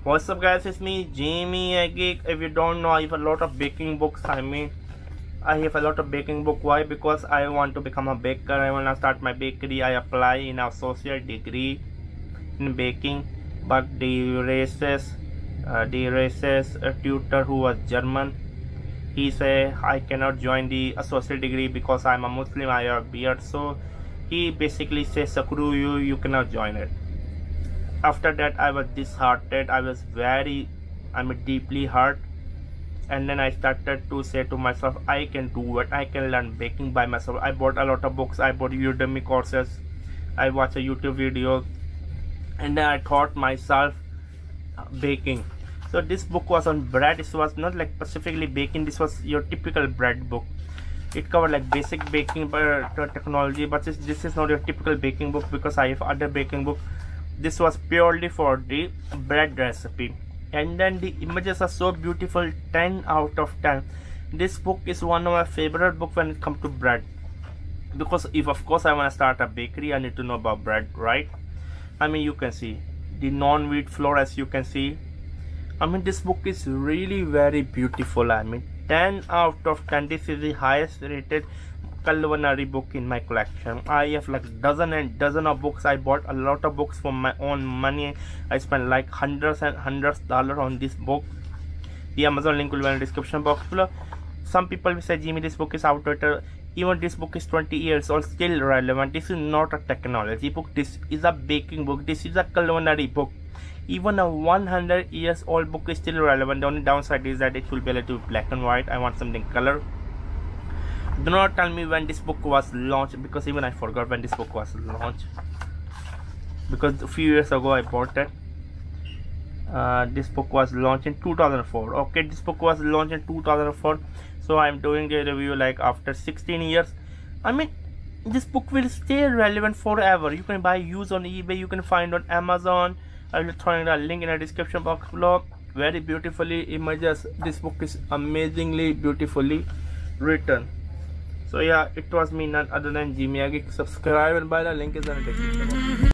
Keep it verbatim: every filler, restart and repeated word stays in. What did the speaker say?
What's up guys, it's me Jamie a Geek. If you don't know, I have a lot of baking books. I mean I have a lot of baking book. Why? Because I want to become a baker. I want to start my bakery. I apply in a associate degree in baking, but the racist uh, the racist uh, tutor who was German, he say I cannot join the associate degree because I'm a Muslim, I have a beard. So he basically says screw you, you cannot join it. After that I was disheartened. I was very I'm deeply hurt, and then I started to say to myself, I can do it, I can learn baking by myself. I bought a lot of books, I bought Udemy courses, I watched a YouTube video, and then I taught myself baking. So this book was on bread. This was not like specifically baking, this was your typical bread book. It covered like basic baking technology, but this, this is not your typical baking book because I have other baking book. This was purely for the bread recipe, and then the images are so beautiful, ten out of ten. This book is one of my favorite book when it comes to bread, because if of course I want to start a bakery, I need to know about bread, right? I mean, you can see the non-wheat flour, as you can see. I mean, this book is really very beautiful. I mean, ten out of ten. This is the highest rated culinary book in my collection. I have like dozen and dozen of books. I bought a lot of books from my own money. I spent like hundreds and hundreds of dollars on this book. The Amazon link will be in the description box below. Some people will say, Jimmy, this book is outdated. Even this book is twenty years old, still relevant. This is not a technology book, this is a baking book, this is a culinary book. Even a one hundred years old book is still relevant. The only downside is that it will be a little black and white. I want something color. Do not tell me when this book was launched, because even I forgot when this book was launched, because a few years ago I bought it. Uh, this book was launched in two thousand four. Okay, this book was launched in two thousand four, so I'm doing a review like after sixteen years. I mean, this book will stay relevant forever. You can buy used on eBay, you can find on Amazon. I will throw in a link in the description box below. Very beautifully images. This book is amazingly beautifully written. So yeah, it was me, none other than Jimmy a Geek. Subscribe and buy, the link is in the description box.